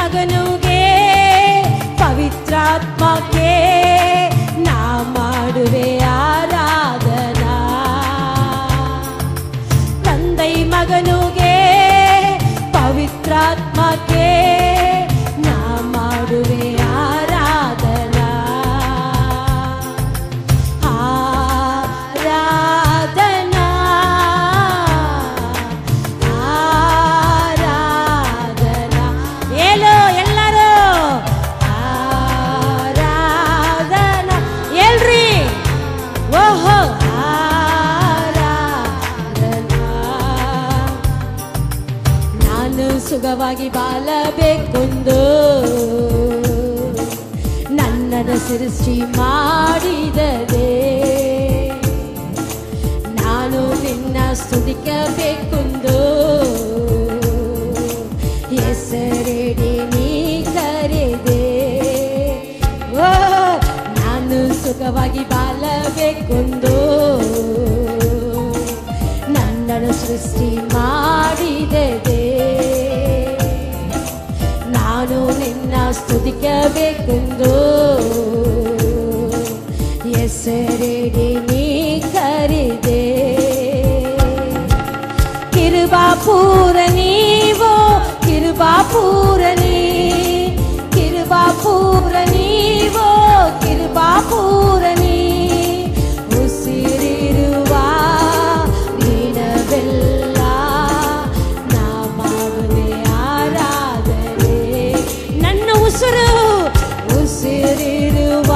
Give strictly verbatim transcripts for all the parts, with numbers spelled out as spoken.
ಮಗನುಗೆ ಪವಿತ್ರಾತ್ಮಕ್ಕೆ ನಾ ಮಾಡುವೆ ಆರಾಧನಾ. ತಂದೆ ಮಗನುಗೆ ಪವಿತ್ರಾತ್ಮಕ್ಕೆ ನಾ ಮಾಡುವೆ ಆರಾಧನಾ. ಆರಾಧನಾ ಆರಾಧನಾ ಹೇಳು ಎಲ್ಲರೂ ಆರಾಧನಾ ಹೇಳ್ರಿ. ಓಹೋ ಆರಾಧನಾ. ನಾನು ಸುಖವಾಗಿ ಬಾಳಬೇಕೆಂದು ನನ್ನನ್ನು ಸೃಷ್ಟಿ ಮಾಡಿದರೆ ನಾನು ನಿನ್ನ ಸ್ತುತಿಸಬೇಕೆಂದು ಹೆಸರಿಡಿ ನೀ ಕರೆದೆ. ಓ ನಾನು ಸುಖವಾಗಿ ಬಾಳಬೇಕೆಂದು ನನ್ನನ್ನು ಸೃಷ್ಟಿ ಮಾಡಿದೆ. ನಾನು ನಿನ್ನ ಸ್ತುತಿಸಬೇಕೆಂದು ಹೆಸರಿಡಿ ನೀ ಕರೆದೆ. ಕಿರುಬಾಪೂರ ನೀವೋ ಕಿರುಬಾಪೂರನಿ ಕಿರುಬಾಪೂರ ನೀವೋ ಕಿರುಬಾಪೂರನಿ ಉಸಿರಿರುವ ದಿನವೆಲ್ಲ ನಾ ಮಾಡುವೆ ಆರಾಧನೆ. ನನ್ನ ಉಸಿರು ಉಸಿರಿರುವ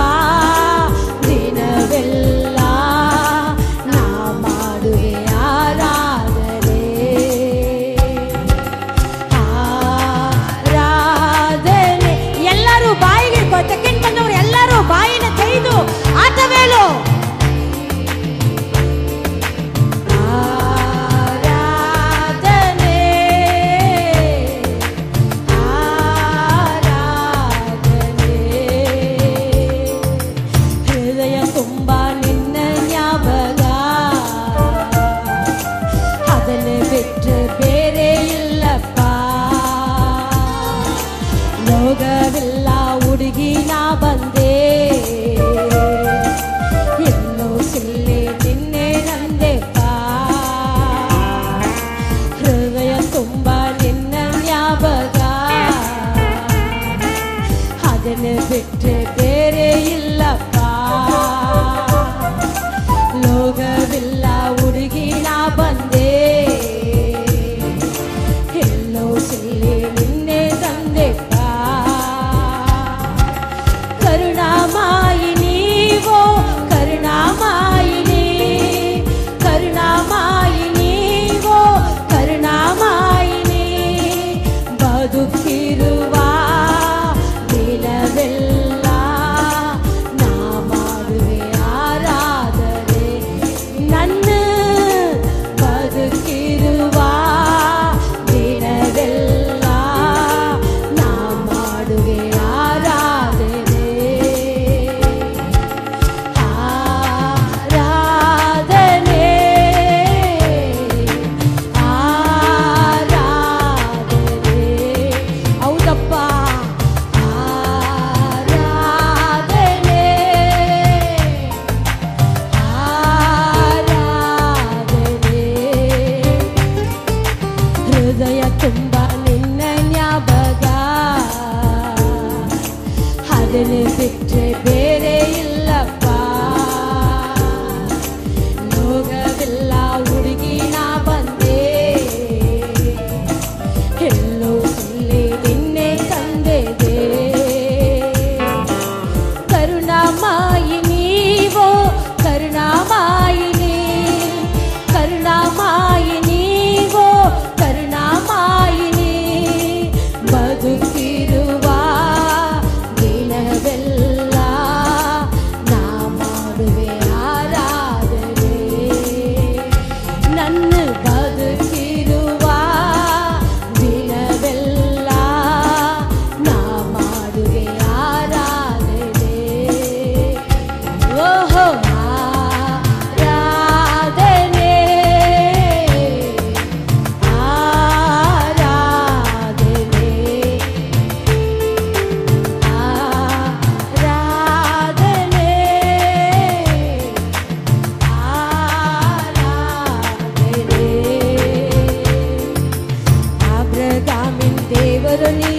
ದಿನವೆಲ್ಲ ನಾ ಮಾಡುವೆ ಆರಾಧನೆ. ಆರಾಧನೆ ಎಲ್ಲರೂ ಬಾಯಿಗೆ ತೆಕ್ಕಿನ ಬಂದವರು ಎಲ್ಲರೂ ಬಾಯಿನ ತೆಗೆದು ಆಟವೇಳು. ಆರಾಧನೆ ಆರಾಧನೆ ಹೃದಯ ತುಂಬ ನಿನ್ನ ಜ್ಞಾಪಕ ಅದನ್ನು ಬಿಟ್ಟು ಬೇರೆ ಇಲ್ಲಪ್ಪ. ಲೋಕವಿಲ್ಲ ಹುಡುಗಿ ನಾ ಬಂದೆ ಎಲ್ಲೋ ಸಿಲ್ಲಿ ನಿನ್ನೆ ನಂದೆಪ್ಪ. ಹೃದಯ ತುಂಬ ನಿನ್ನ ಜ್ಞಾಪಕ ಅದನ್ನು ಬಿಟ್ಟು ಬೇರೆ ಇಲ್ಲಪ್ಪ. ಲೋಕವಿಲ್ಲ ಹುಡುಗಿ ನಾ ಬಂದೆ ಎಲ್ಲೋ ಸಿಲ್ಲಿ ನಿನ್ನೆ ತಂದೆಪ್ಪ. ಕರುಣಾಮಾಯಿನಿ ವೋ ಕರುಣಾಮಾಯಿನಿ ಕರುಣಾಮಾಯಿನಿ ವೋ ಕರುಣಾಮಾಯಿನಿ ಬದುಕಿರುವ ದಿನವೆಲ್ಲ ಕರ್ತರು